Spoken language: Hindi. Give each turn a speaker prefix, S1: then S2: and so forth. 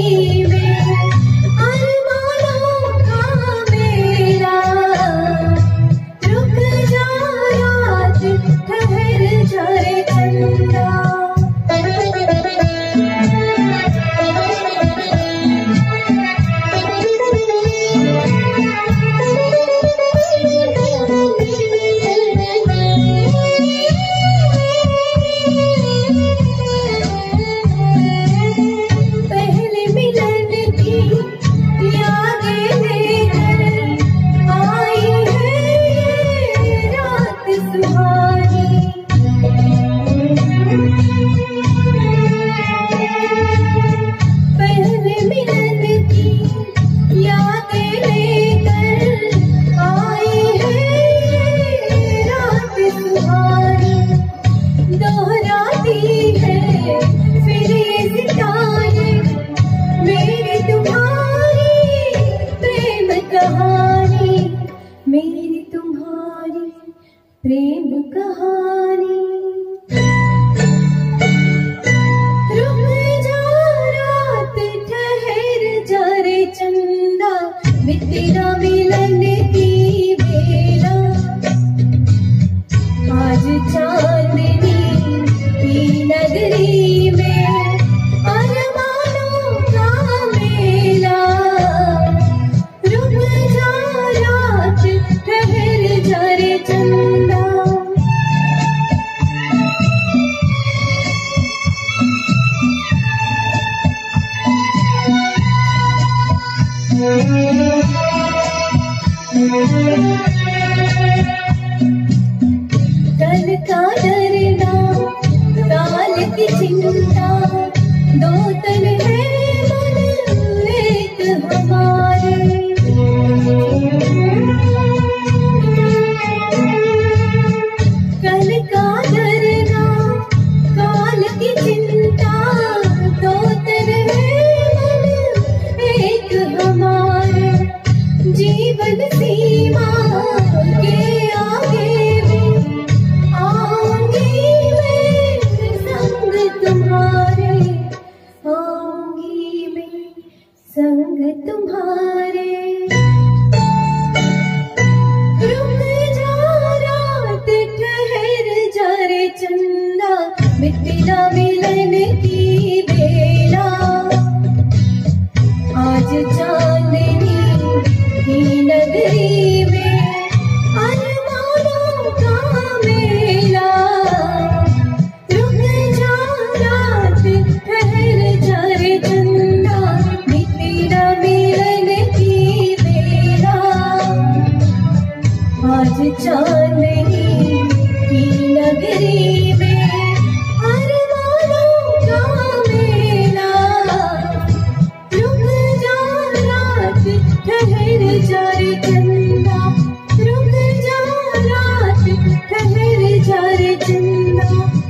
S1: मेरी तुम्हारी प्रेम कहानी। रुक जा रात ठहर जा रे चंदा, तेरा मिलन की बेला। आज चांदनी की नगरी में अरमानों का मेला। रुक जा रात ठहर जा रे चंदा। कल का डरना काल की चिंता, दो तन है मन एक हमारे। कल का डरना काल की चिंता, दो तन है मन एक हमारे। जीवन सीमा के आगे भी आऊंगी मैं संग तुम्हारे, आऊंगी मैं संग तुम्हारे। रुक जा रात ठहर जा रे चंदा, तेरा मिलन की बेला। आज चांदनी की नगरी में अरमानों का मेला। रुक जा रात ठहर जा रे चंदा, तेरा मिलन की बेला। आज चांदनी की नगरी में अरमानों का मेला। रुक जा रात ठहर जा रे चंदा, रुक जा रात ठहर जा रे चंदा।